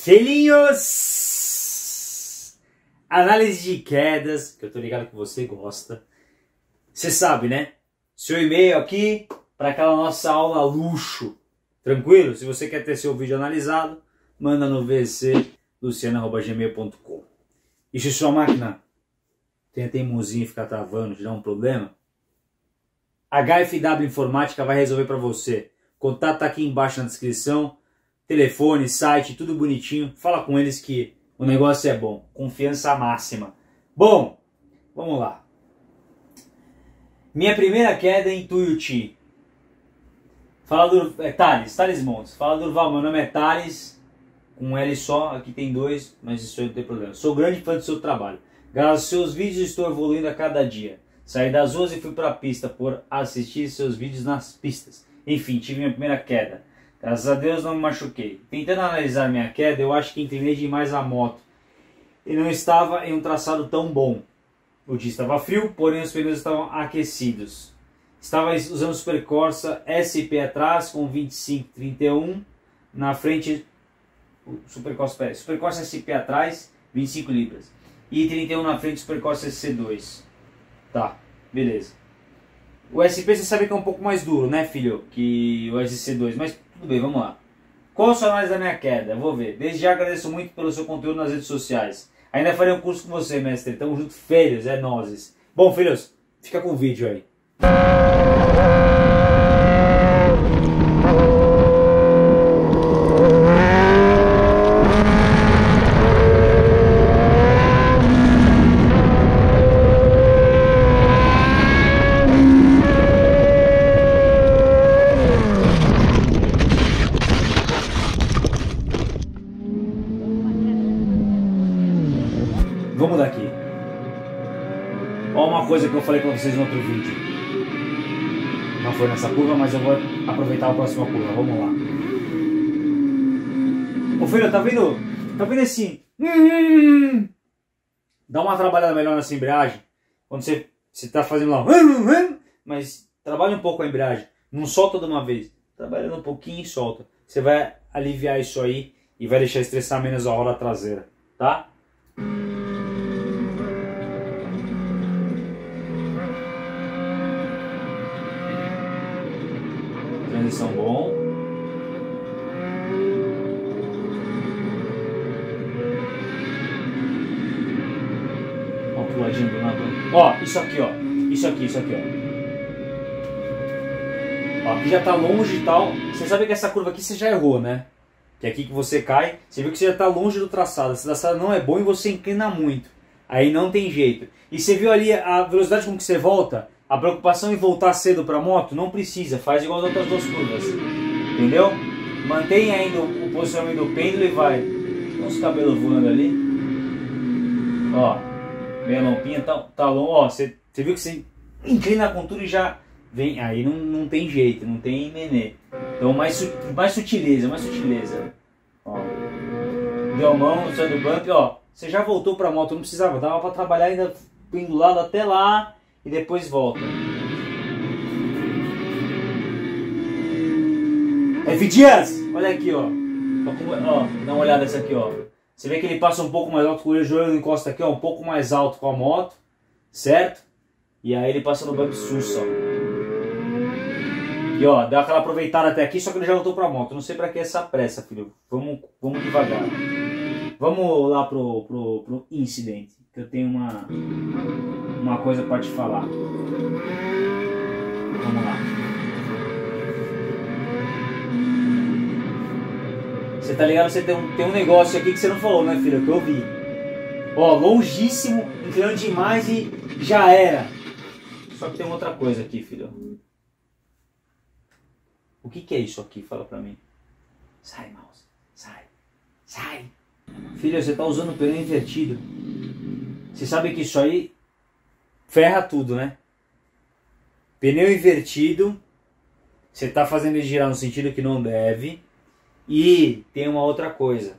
Filhinhos! Análise de quedas, que eu tô ligado que você gosta. Você sabe, né? Seu e-mail aqui para aquela nossa aula luxo. Tranquilo? Se você quer ter seu vídeo analisado, manda no vcluciano@gmail.com. E se sua máquina tem a teimosinha e ficar travando, te dá um problema, HFW Informática vai resolver para você. Contato tá aqui embaixo na descrição. Telefone, site, tudo bonitinho. Fala com eles que o negócio é bom. Confiança máxima. Bom, vamos lá. Minha primeira queda em Tuiuti. Thales Montes. Fala Durval, meu nome é Thales. Com um L só, aqui tem dois, mas isso aí não tem problema. Sou grande fã do seu trabalho. Graças aos seus vídeos estou evoluindo a cada dia. Saí das ruas e fui para a pista por assistir seus vídeos nas pistas. Enfim, tive minha primeira queda. Graças a Deus não me machuquei. Tentando analisar minha queda, eu acho que inclinei demais a moto. E não estava em um traçado tão bom. O dia estava frio, porém os pneus estavam aquecidos. Estava usando o Super Corsa SP atrás com 25/31 na frente. Super Corsa SP atrás, 25 libras. E 31 na frente do Super Corsa SC2. Tá, beleza. O SP você sabe que é um pouco mais duro, né, filho? Que o SC2, mas tudo bem, vamos lá. Qual a sua análise da minha queda? Vou ver. Desde já agradeço muito pelo seu conteúdo nas redes sociais. Ainda farei um curso com você, mestre. Tamo junto, filhos, é nozes. Bom, filhos, fica com o vídeo aí. Vamos daqui. Olha uma coisa que eu falei pra vocês no outro vídeo. Não foi nessa curva, mas eu vou aproveitar a próxima curva. Vamos lá. Ô filho, tá vendo? Tá vendo assim? Dá uma trabalhada melhor nessa embreagem. Quando você tá fazendo lá. Mas trabalha um pouco a embreagem. Não solta de uma vez. Trabalhando um pouquinho e solta. Você vai aliviar isso aí e vai deixar estressar menos a roda traseira. Tá? Transição bom. Ó, puladinho do nada. Ó, isso aqui, ó. Isso aqui, ó. Ó, aqui já tá longe e tal. Você sabe que essa curva aqui você já errou, né? Que é aqui que você cai. Você viu que você já tá longe do traçado. Esse traçado não é bom e você inclina muito. Aí não tem jeito. E você viu ali a velocidade com que você volta? A preocupação em voltar cedo para a moto não precisa, faz igual as outras duas curvas, entendeu? Mantenha ainda o posicionamento do pêndulo e vai. Tem uns cabelos voando ali. Ó, meia lompinha, tá longo. Ó, você viu que você inclina com tudo e já vem. Aí não tem jeito, não tem nenê. Então mais sutileza. Ó, deu a mão, saiu do bump, ó. Você já voltou para a moto, não precisava, dava para trabalhar ainda pendulado até lá. E depois volta. F-Dias! Olha aqui, ó. Ó. Dá uma olhada nessa aqui, ó. Você vê que ele passa um pouco mais alto com o joelho, encosta aqui, ó. Um pouco mais alto com a moto. Certo? E aí ele passa no bump sussa, ó. E ó, deu aquela aproveitada até aqui, só que ele já voltou pra moto. Não sei pra que essa pressa, filho. Vamos devagar. Vamos lá pro incidente. Que eu tenho uma coisa para te falar. Vamos lá. Você tá ligado? Você tem um negócio aqui que você não falou, né, filho? Que eu vi. Ó, longíssimo, inclinando demais e já era. Só que tem outra coisa aqui, filho. O que é isso aqui? Fala pra mim. Sai, mouse. Sai. Filho, você tá usando o pneu invertido. Você sabe que isso aí ferra tudo, né? Pneu invertido, você está fazendo ele girar no sentido que não deve. E tem uma outra coisa.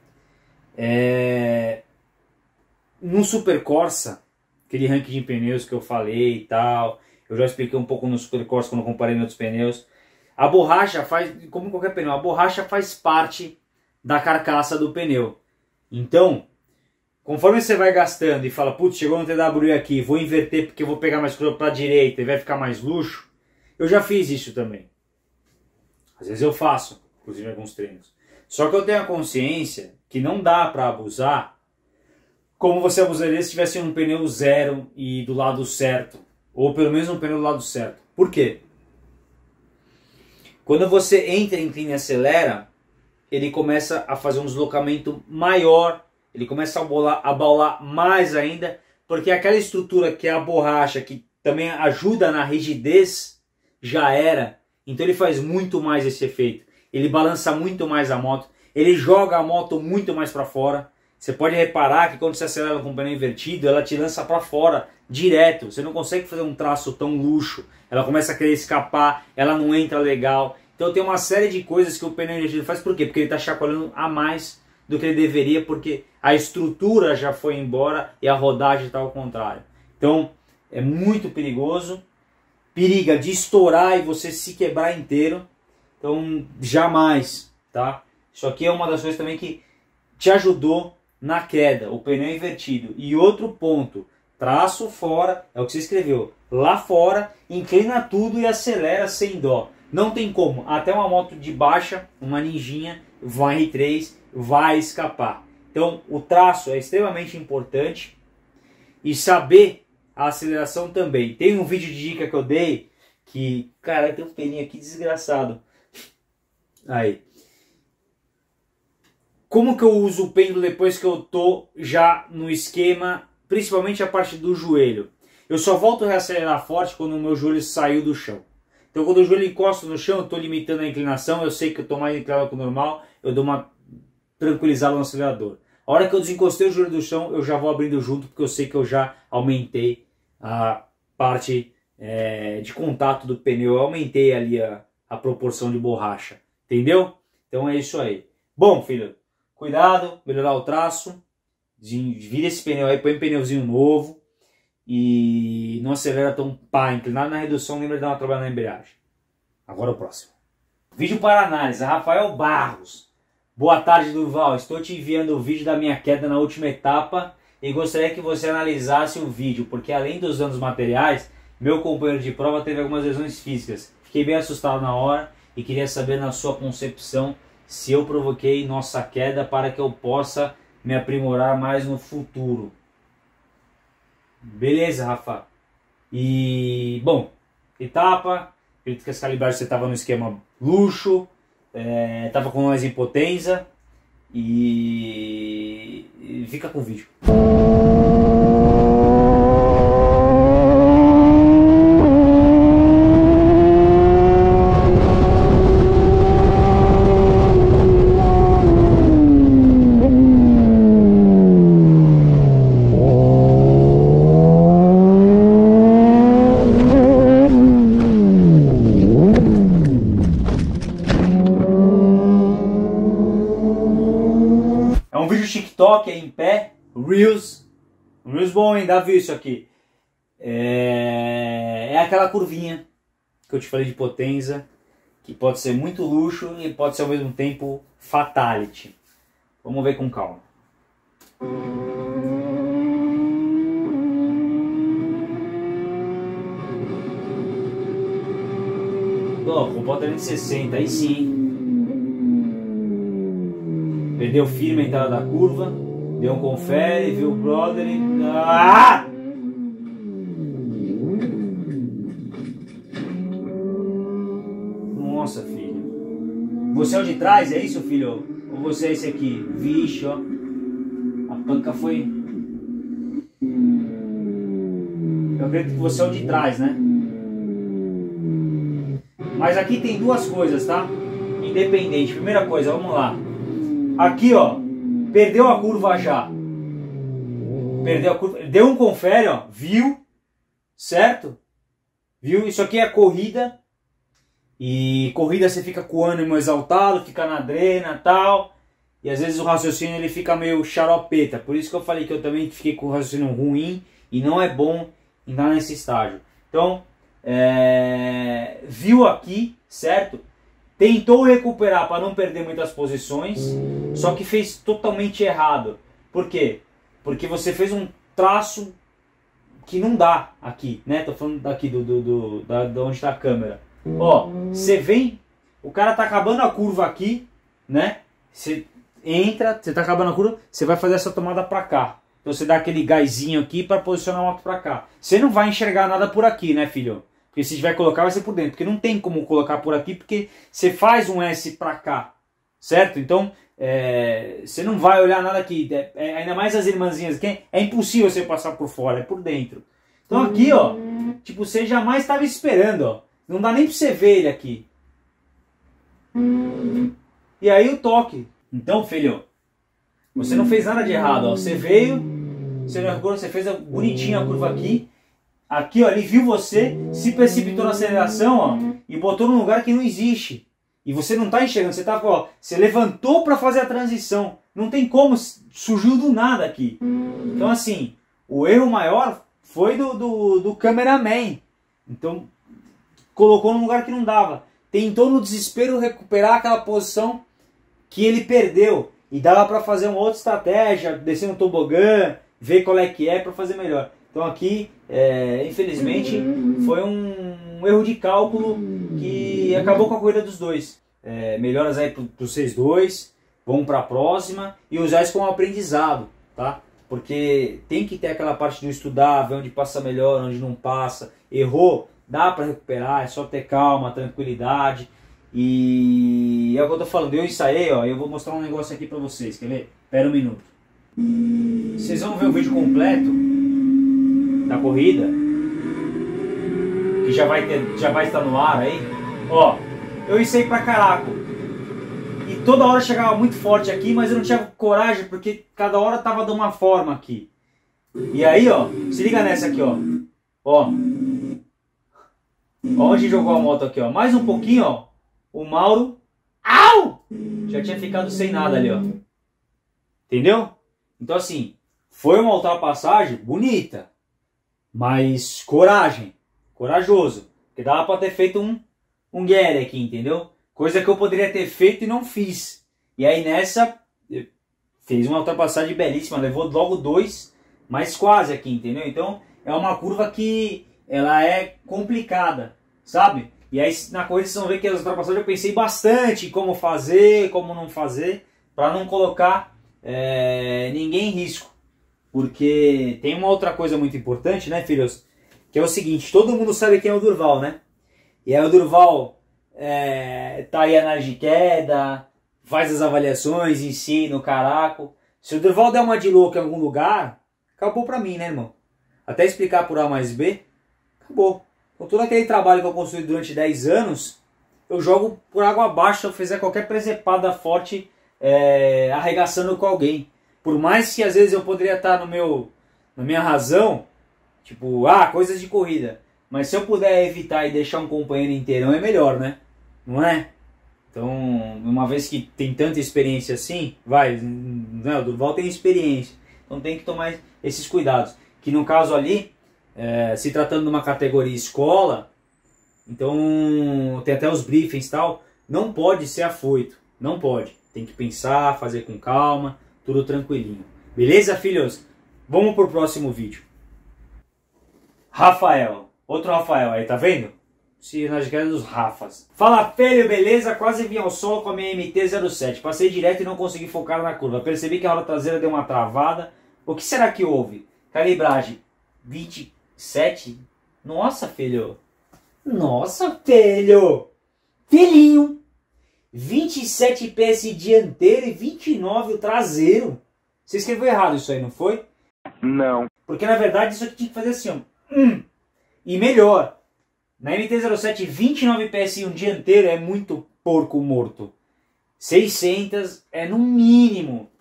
No Super Corsa, aquele ranking de pneus que eu falei e tal, eu já expliquei um pouco no Super Corsa quando eu comparei em outros pneus. A borracha faz, como qualquer pneu, a borracha faz parte da carcaça do pneu. Então, conforme você vai gastando e fala, putz, chegou no TWI aqui, vou inverter porque eu vou pegar mais curva para a direita e vai ficar mais luxo. Eu já fiz isso também. Às vezes eu faço, inclusive em alguns treinos. Só que eu tenho a consciência que não dá para abusar como você abusaria se tivesse um pneu zero e do lado certo. Ou pelo menos um pneu do lado certo. Por quê? Quando você entra, inclina e acelera, ele começa a fazer um deslocamento maior, ele começa a baular mais ainda, porque aquela estrutura que é a borracha, que também ajuda na rigidez, já era. Então ele faz muito mais esse efeito. Ele balança muito mais a moto, ele joga a moto muito mais para fora. Você pode reparar que quando você acelera com o pneu invertido, ela te lança para fora direto. Você não consegue fazer um traço tão luxo. Ela começa a querer escapar, ela não entra legal. Então tem uma série de coisas que o pneu invertido faz. Por quê? Porque ele está chacoalhando a mais do que ele deveria, porque a estrutura já foi embora e a rodagem está ao contrário. Então é muito perigoso. Periga de estourar e você se quebrar inteiro. Então jamais, tá? Isso aqui é uma das coisas também que te ajudou na queda, o pneu invertido. E outro ponto, traço fora, é o que você escreveu, lá fora, inclina tudo e acelera sem dó. Não tem como, até uma moto de baixa, uma ninjinha, vai R3, vai escapar. Então o traço é extremamente importante e saber a aceleração também. Tem um vídeo de dica que eu dei, que, cara, tem um pelinho aqui desgraçado. Aí. Como que eu uso o pêndulo depois que eu tô já no esquema, principalmente a parte do joelho? Eu só volto a reacelerar forte quando o meu joelho saiu do chão. Então quando o joelho encosta no chão, eu estou limitando a inclinação, eu sei que eu estou mais inclinado que o normal, eu dou uma tranquilizada no acelerador. A hora que eu desencostei o joelho do chão, eu já vou abrindo junto, porque eu sei que eu já aumentei a parte de contato do pneu, eu aumentei ali a proporção de borracha, entendeu? Então é isso aí. Bom, filho, cuidado, melhorar o traço, vira esse pneu aí, põe um pneuzinho novo e não acelera tão pá, inclinado na redução, lembra de dar uma trabalhada na embreagem. Agora o próximo. Vídeo para análise, Rafael Barros. Boa tarde, Durval, estou te enviando o vídeo da minha queda na última etapa e gostaria que você analisasse o vídeo, porque além dos danos materiais, meu companheiro de prova teve algumas lesões físicas. Fiquei bem assustado na hora e queria saber na sua concepção se eu provoquei nossa queda para que eu possa me aprimorar mais no futuro. Beleza, Rafa. E, bom, etapa, acredito que as calibragens você estava no esquema luxo, estava com nós em potência e fica com o vídeo. TikTok em pé, Reels bom, hein? Dá view isso aqui. É aquela curvinha que eu te falei de potência, que pode ser muito luxo e pode ser ao mesmo tempo fatality. Vamos ver com calma. Com bota 360, aí sim. Perdeu firme a entrada da curva, deu um confere, viu o brother e... Ah! Nossa, filho. Você é o de trás, é isso, filho? Ou você é esse aqui? Vixe, ó. A panca foi... Eu acredito que você é o de trás, né? Mas aqui tem duas coisas, tá? Independente. Primeira coisa, vamos lá. Aqui, ó, perdeu a curva já. Perdeu a curva. Deu um confere, ó. Viu? Certo? Viu? Isso aqui é corrida. E corrida você fica com o ânimo exaltado, fica na drena e tal. E às vezes o raciocínio ele fica meio xaropeta. Por isso que eu falei que eu também fiquei com o raciocínio ruim. E não é bom entrar nesse estágio. Então, viu aqui, certo? tentou recuperar para não perder muitas posições, só que fez totalmente errado. Por quê? Porque você fez um traço que não dá aqui, né? Tô falando daqui da onde está a câmera. Ó, você vem, o cara tá acabando a curva aqui, né? Você entra, você tá acabando a curva, você vai fazer essa tomada para cá. Então você dá aquele gásinho aqui para posicionar a moto para cá. Você não vai enxergar nada por aqui, né, filho? Porque se tiver que colocar, vai ser por dentro. Porque não tem como colocar por aqui, porque você faz um S para cá, certo? Então, você não vai olhar nada aqui. Ainda mais as irmãzinhas aqui, é impossível você passar por fora, é por dentro. Então aqui, ó, tipo, você jamais estava esperando, ó. Não dá nem para você ver ele aqui. E aí o toque. Então, filho, você não fez nada de errado, ó. Você veio, você fez bonitinho a curva aqui. Aqui, ó, ele viu você, se precipitou na aceleração, ó, e botou num lugar que não existe. E você não tá enxergando, você tá, ó, você levantou para fazer a transição. Não tem como, surgiu do nada aqui. Então, assim, o erro maior foi do cameraman. Então, colocou num lugar que não dava. Tentou no desespero recuperar aquela posição que ele perdeu. E dava para fazer uma outra estratégia, descer no tobogã, ver qual é que é para fazer melhor. Então aqui, infelizmente, foi um erro de cálculo que acabou com a corrida dos dois. Melhoras aí para vocês dois, vamos para a próxima e usar isso como aprendizado, tá? Porque tem que ter aquela parte do estudar, ver onde passa melhor, onde não passa. Errou, dá para recuperar, é só ter calma, tranquilidade. E é o que eu tô falando, eu ensaiei, ó, eu vou mostrar um negócio aqui para vocês, quer ver? Espera um minuto. Vocês vão ver o vídeo completo da corrida, que já vai estar no ar aí. Ó, eu ensaiei pra caraca. E toda hora chegava muito forte aqui, mas eu não tinha coragem, porque cada hora tava de uma forma aqui. E aí, ó, se liga nessa aqui, ó. Ó. Onde jogou a moto aqui, ó. Mais um pouquinho, ó. O Mauro, au! Já tinha ficado sem nada ali, ó. Entendeu? Então assim, foi uma ultrapassagem bonita, mas coragem, corajoso. Porque dava pra ter feito um guerre aqui, entendeu? Coisa que eu poderia ter feito e não fiz. E aí nessa, fez uma ultrapassagem belíssima, levou logo 2, mas quase aqui, entendeu? Então é uma curva que ela é complicada, sabe? E aí na corrida vocês vão ver que as ultrapassagens eu pensei bastante em como fazer, como não fazer, para não colocar ninguém em risco. Porque tem uma outra coisa muito importante, né, filhos? Que é o seguinte, todo mundo sabe quem é o Durval, né? E aí o Durval tá aí análise de queda, faz as avaliações, ensina o caraco. Se o Durval der uma de louco em algum lugar, acabou pra mim, né, irmão? Até explicar por A mais B, acabou. Com todo aquele trabalho que eu construí durante 10 anos, eu jogo por água abaixo se eu fizer qualquer presepada forte arregaçando com alguém. Por mais que às vezes eu poderia estar na minha razão, tipo, coisas de corrida. Mas se eu puder evitar e deixar um companheiro inteirão é melhor, né? Não é? Então, uma vez que tem tanta experiência assim, o Durval tem experiência. Então tem que tomar esses cuidados. Que no caso ali, se tratando de uma categoria escola, então tem até os briefings e tal, não pode ser afoito, não pode. Tem que pensar, fazer com calma, tudo tranquilinho. Beleza, filhos? Vamos pro próximo vídeo. Rafael, outro Rafael aí, tá vendo? Se nós queremos dos Rafas. Fala, filho, beleza? Quase vim ao solo com a minha MT-07. Passei direto e não consegui focar na curva. Percebi que a roda traseira deu uma travada. O que será que houve? Calibragem 27? Nossa, filho. Nossa, filho. Filhinho. 27 PS dianteiro e 29 o traseiro. Você escreveu errado isso aí, não foi? Não. Porque na verdade isso aqui tinha que fazer assim, ó. E melhor. Na MT-07, 29 PSI um dianteiro é muito porco morto. 600 é no mínimo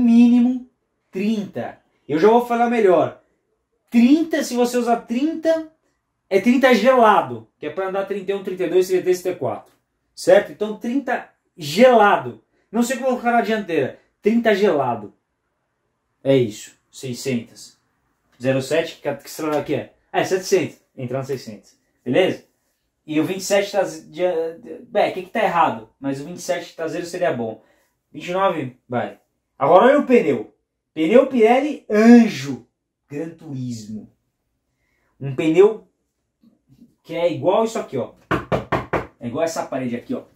30. Eu já vou falar melhor. 30, se você usar 30, é 30 gelado, que é para andar 31, 32, 33, 34. Certo? Então 30 gelado. Não sei como colocar na dianteira. 30 gelado. É isso. 600. 07, que estrada aqui é? 700. Entrar no 600. Beleza? E o 27 traseiro... o que tá errado? Mas o 27 traseiro seria bom. 29, vai. Agora olha o pneu. Pneu Pirelli Anjo. Gran Turismo. Um pneu que é igual isso aqui, ó. É igual essa parede aqui, ó.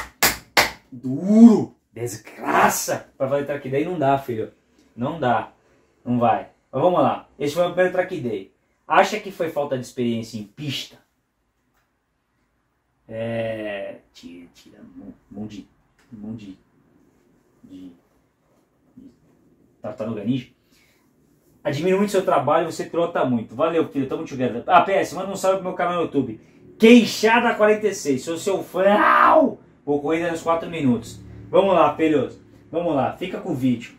Duro. Desgraça. Pra fazer track day não dá, filho. Não dá. Não vai. Mas vamos lá. Esse foi o primeiro track day. Acha que foi falta de experiência em pista? Tira um monte de tartaruga ninja. Admiro muito seu trabalho, você pilota muito. Valeu, filho, tamo together. PS, manda um salve pro meu canal no YouTube. Queixada 46, sou seu fã. Vou correr nos 4 minutos. Vamos lá, filhos. Vamos lá, fica com o vídeo.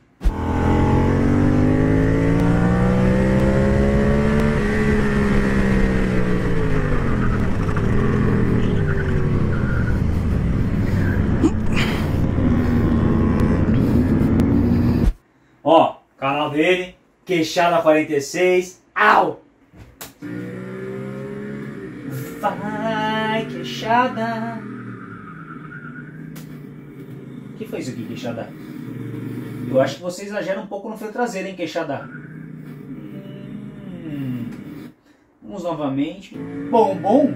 Ó, canal dele, Queixada 46. Au! Vai, Queixada. O que foi isso aqui, Queixada? Eu acho que você exagera um pouco no freio traseiro, hein, Queixada? Vamos novamente. Bom.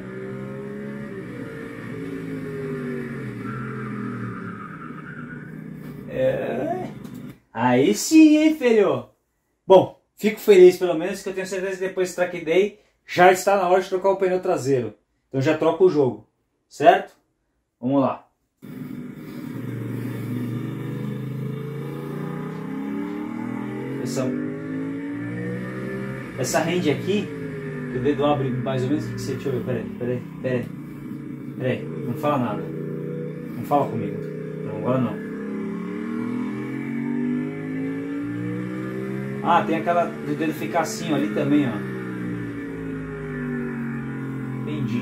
Aí sim, hein, filho? Bom, fico feliz pelo menos que eu tenho certeza que depois do track day já está na hora de trocar o pneu traseiro. Então já troco o jogo, certo? Vamos lá. Essa hand aqui, que o dedo abre mais ou menos, o que você... Deixa eu ver, peraí. Não fala nada. Não fala comigo. Não, agora não. Ah, tem aquela do dedo ficar assim, ó, ali também, ó. Entendi.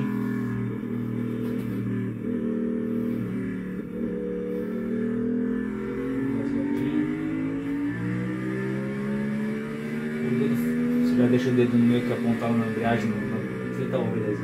Você já deixa o dedo no meio que apontar na embreagem, tá bom, beleza.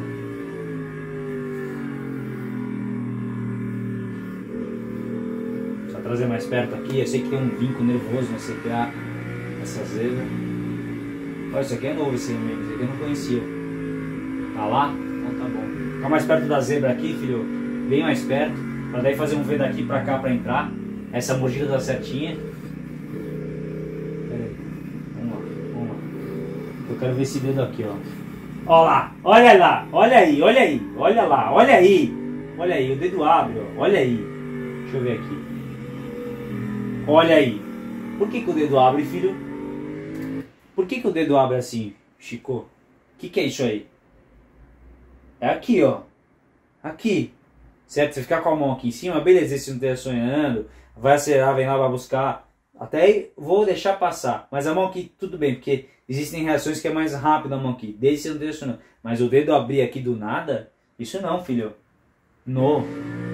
Só trazer mais perto aqui, eu sei que tem um vinco nervoso nesse CPA. Essa zebra. Olha, isso aqui é novo, esse amigo. Isso aqui eu não conhecia. Tá lá? Então tá bom. Fica mais perto da zebra aqui, filho. Bem mais perto. Pra daí fazer um V daqui pra cá pra entrar. Essa mordida tá certinha. Pera aí. Vamos lá. Eu quero ver esse dedo aqui, ó. Ó lá. Olha lá. Olha aí. Olha lá. Olha aí. O dedo abre, ó. Olha aí. Deixa eu ver aqui. Olha aí. Por que o dedo abre, filho? Por que o dedo abre assim, Chico? O que é isso aí? É aqui, ó. Aqui. Certo? Você ficar com a mão aqui em cima, beleza, se não estiver sonhando, vai acelerar, vem lá, vai buscar. Até aí vou deixar passar. Mas a mão aqui, tudo bem, porque existem reações que é mais rápido a mão aqui. Desde que você não esteja sonhando. Mas o dedo abrir aqui do nada, isso não, filho. No.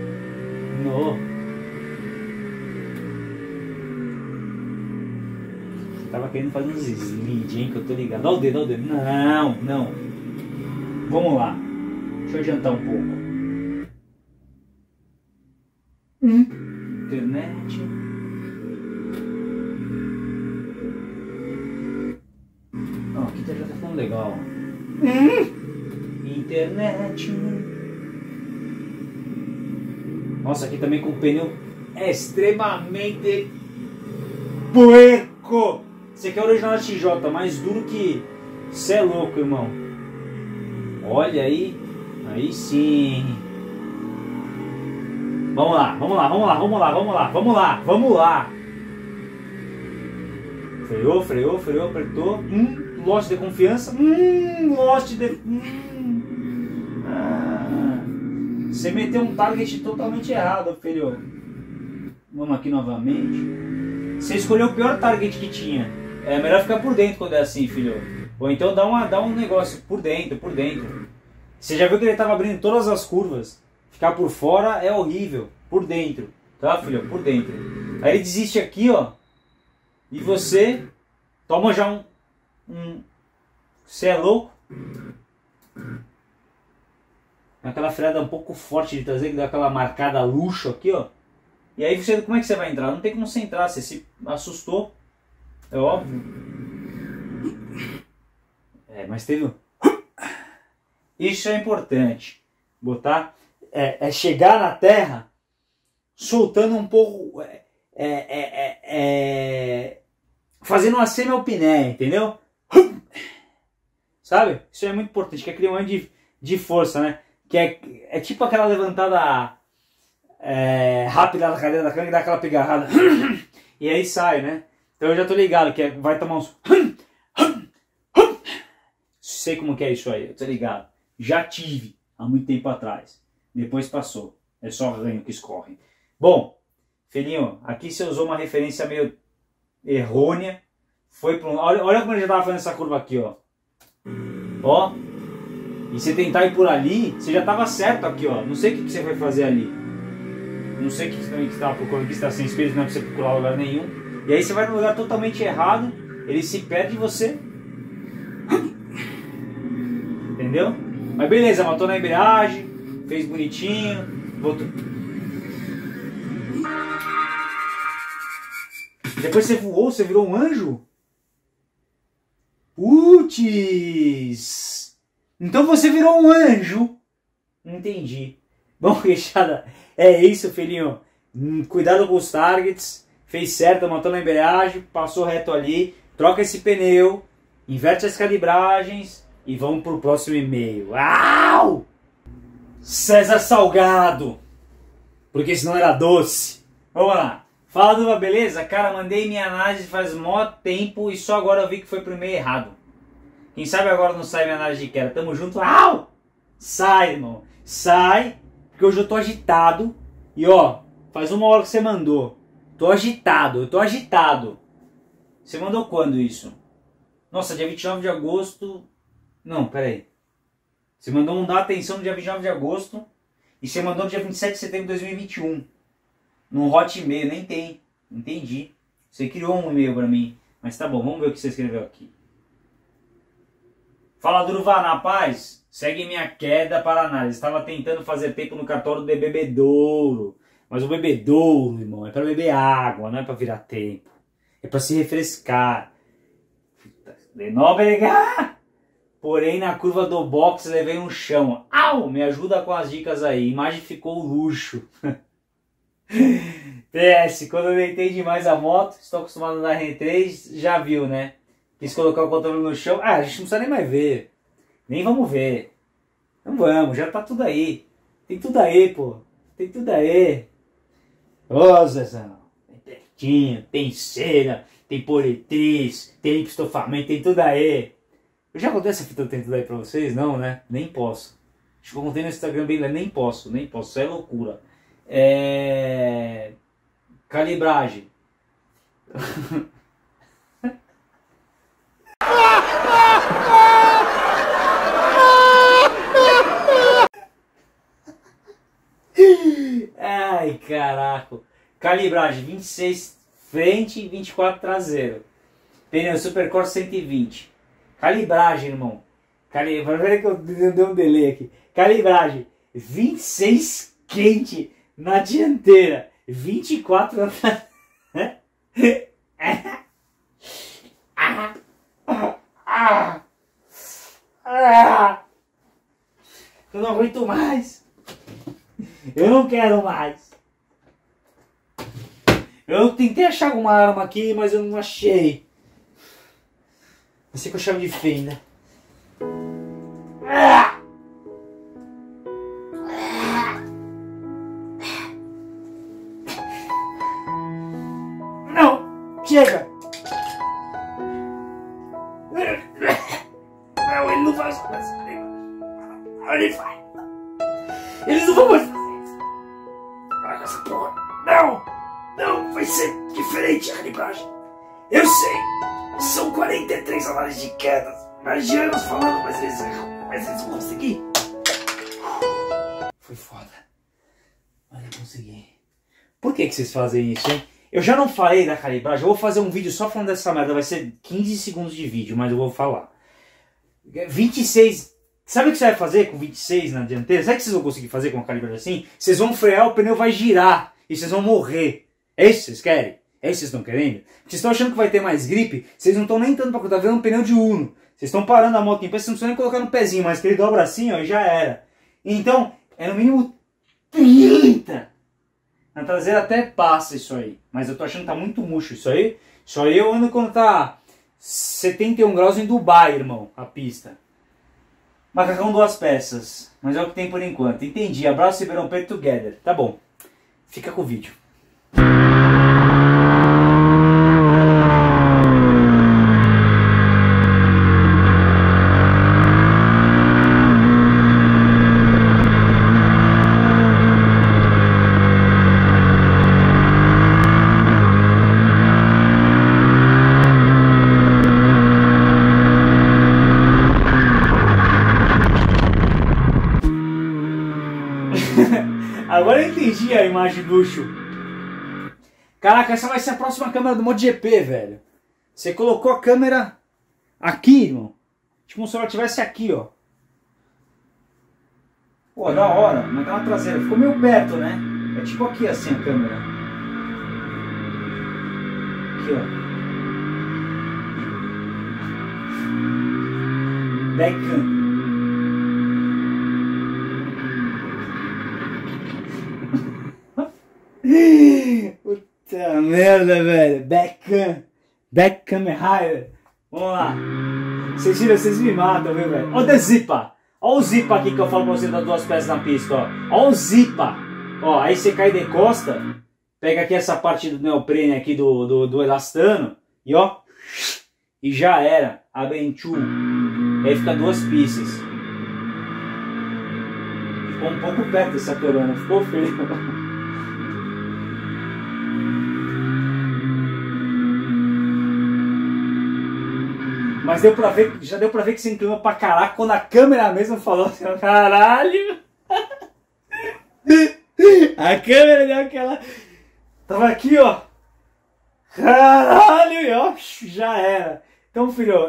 Tava querendo fazer uns slide, hein, que eu tô ligado. Olha o dedo. Não. Vamos lá. Deixa eu adiantar um pouco. Internet. Aqui já tá ficando legal. Internet. Nossa, aqui também com o pneu é extremamente puerco. Esse aqui é o original da TJ, mais duro que... Cê é louco, irmão. Olha aí. Aí sim. Vamos lá. Freou, apertou. Lost de confiança. Você meteu um target totalmente errado, filho. Vamos aqui novamente. Você escolheu o pior target que tinha. É melhor ficar por dentro quando é assim, filho. Ou então dá um negócio por dentro. Você já viu que ele estava abrindo todas as curvas. Ficar por fora é horrível. Por dentro. Tá, filho? Por dentro. Aí ele desiste aqui, ó. E você toma já Você é louco? aquela freada um pouco forte de traseira, que dá aquela marcada luxo aqui, ó. E aí você, como é que você vai entrar? Não tem como você entrar, você se assustou. É óbvio. É, mas teve um... Isso é importante. Botar... É chegar na terra soltando um pouco... fazendo uma semi-alpiné, entendeu? Sabe? Isso é muito importante, que é aquele momento de força, né? Que é tipo aquela levantada rápida da cadeira da cama, que dá aquela pegarrada. E aí sai, né? Então eu já tô ligado que vai tomar uns... Sei como que é isso aí, eu tô ligado. Já tive há muito tempo atrás. Depois passou. É só ranho que escorre. Bom, filhinho, aqui você usou uma referência meio errônea. Foi para um... Olha como ele já tava fazendo essa curva aqui, ó. Ó. E você tentar ir por ali, você já tava certo aqui, ó. Não sei o que você vai fazer ali. Não sei o que você estava procurando, que está sem espelho, não é pra você procurar lugar nenhum. E aí você vai num lugar totalmente errado, ele se perde e você... Entendeu? Mas beleza, matou na embreagem, fez bonitinho, voltou... Depois você voou, você virou um anjo? Putz! Então você virou um anjo? Entendi. Bom, queixada, é isso, filhinho. Cuidado com os targets. Fez certo, matou na embreagem, passou reto ali. Troca esse pneu, inverte as calibragens e vamos pro próximo e-mail. Au! César Salgado. Porque senão era doce. Vamos lá. Fala, Duva, beleza? Cara, mandei minha análise faz mó tempo e só agora eu vi que foi pro e-mail errado. Quem sabe agora não sai minha análise de queda. Tamo junto. Au! Sai, irmão. Sai, porque hoje eu tô agitado. E ó, faz uma hora que você mandou. Tô agitado, eu tô agitado. Você mandou quando isso? Nossa, dia 29 de agosto... Não, peraí. Você mandou não dar atenção no dia 29 de agosto. E você mandou no dia 27 de setembro de 2021. Num hot e-mail, nem tem. Entendi. Você criou um e-mail pra mim. Mas tá bom, vamos ver o que você escreveu aqui. Fala, Durval, na paz. Segue minha queda para análise. Estava tentando fazer tempo no cartório de bebedouro. Mas o bebedouro, irmão, é para beber água, não é para virar tempo. É para se refrescar. De não brigar. Porém, na curva do box levei um chão. Au! Me ajuda com as dicas aí. A imagem ficou luxo. PS, quando eu deitei demais a moto, estou acostumado a andar R3, já viu, né? Quis colocar o controle no chão. Ah, a gente não precisa nem mais ver. Nem vamos ver. Não vamos, já tá tudo aí. Tem tudo aí, pô. Tem tudo aí. Ô, Zezão. Tem pertinho, tem cera, tem politriz, tem estofamento, tem tudo aí. Eu já contei essa fita do Tem Tudo Aí pra vocês? Não, né? Nem posso. Acho que eu contei no Instagram bem, nem posso. Isso é loucura. Calibragem. Ai, caraca. Calibragem 26 frente e 24 traseiro. Pneu Supercore 120. Calibragem, irmão. Peraí que eu dei um delay aqui. Calibragem 26 quente na dianteira. 24 na eu não aguento mais. Eu não quero mais. Eu tentei achar alguma arma aqui, mas eu não achei. Vai ser com a chave de fenda. Não! Chega! Não, ele não vai fazer isso. Ele vai. Eles não vão mais fazer isso. Olha essa porra. Não! Não, vai ser diferente a calibragem. Eu sei. São 43 análises de quedas. Magianos falando, mas eles vão conseguir. Foi foda. Mas eu consegui. Por que vocês fazem isso, hein? Eu já não falei da calibragem. Eu vou fazer um vídeo só falando dessa merda. Vai ser 15 segundos de vídeo, mas eu vou falar. 26 Sabe o que você vai fazer com 26 na dianteira? Sabe o que vocês vão conseguir fazer com uma calibragem assim? Vocês vão frear, o pneu vai girar e vocês vão morrer. É isso que vocês querem? É isso que vocês estão querendo? Vocês estão achando que vai ter mais gripe? Vocês não estão nem tanto para cortar, vendo um pneu de Uno. Vocês estão parando a moto em pé, vocês não precisam nem colocar no pezinho, mas que ele dobra assim, ó, e já era. Então, é no mínimo 30. Na traseira até passa isso aí, mas eu tô achando que tá muito murcho isso aí. Isso aí eu ando quando tá 71 graus em Dubai, irmão, a pista. Macacão 2 peças, mas é o que tem por enquanto. Entendi, abraço Ribeirão Preto together. Tá bom, fica com o vídeo. Agora eu entendi a imagem do luxo. Caraca, essa vai ser a próxima câmera do MotoGP, velho. Você colocou a câmera aqui, irmão. Tipo se ela estivesse aqui, ó. Pô, da hora. Mas tá na traseira. Ficou meio perto, né? É tipo aqui assim a câmera. Aqui, ó. Backcam. Puta merda, velho. Backcam é higher. Vamos lá. Vocês me matam, viu, velho? Olha o Zipa. Olha o Zipa aqui que eu falo pra você das 2 peças na pista, ó. Olha o Zipa. Ó, aí você cai de costa. Pega aqui essa parte do neoprene aqui do elastano. E ó. E já era. Abenchu. Aí fica 2 pistas. Ficou um pouco perto essa câmera. Ficou feio. Mas deu pra ver, já deu pra ver que você inclinou pra caraca quando a câmera mesmo falou assim, caralho. A câmera deu aquela... Tava aqui, ó. Caralho, e ó, já era. Então, filho,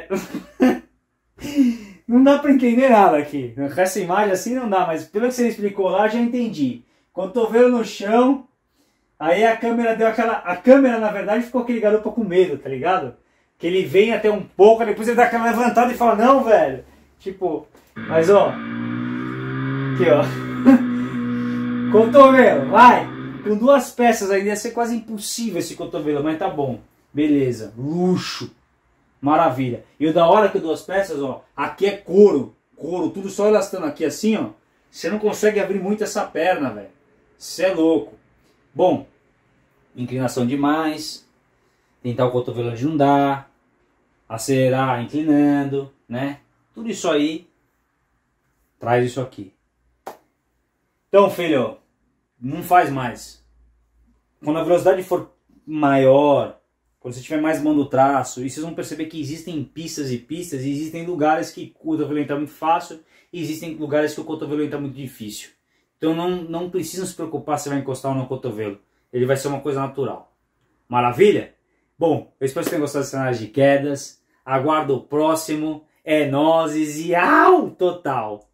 não dá pra entender nada aqui. Com essa imagem assim não dá, mas pelo que você explicou lá, já entendi. Cotovelo no chão, aí a câmera deu aquela... A câmera, na verdade, ficou aquele garoto com medo, tá ligado? Que ele vem até um pouco, depois ele dá aquela levantada e fala, não, velho. Tipo, mas ó. Aqui, ó. Cotovelo, vai. Com 2 peças ainda ia ser quase impossível esse cotovelo, mas tá bom. Beleza, luxo. Maravilha. E o da hora que 2 peças, ó. Aqui é couro. Couro, tudo só elastando aqui assim, ó. Você não consegue abrir muito essa perna, velho. Você é louco. Bom, inclinação demais. Tentar o cotovelo onde não dá. Acelerar inclinando, né? Tudo isso aí traz isso aqui. Então, filho, não faz mais. Quando a velocidade for maior, quando você tiver mais mão do traço, e vocês vão perceber que existem pistas e pistas, e existem lugares que o cotovelo entra muito fácil, e existem lugares que o cotovelo entra muito difícil. Então não precisam se preocupar se vai encostar ou não o cotovelo. Ele vai ser uma coisa natural. Maravilha? Bom, eu espero que vocês tenham gostado desse cenário de quedas. Aguardo o próximo. É nozes e au! Total!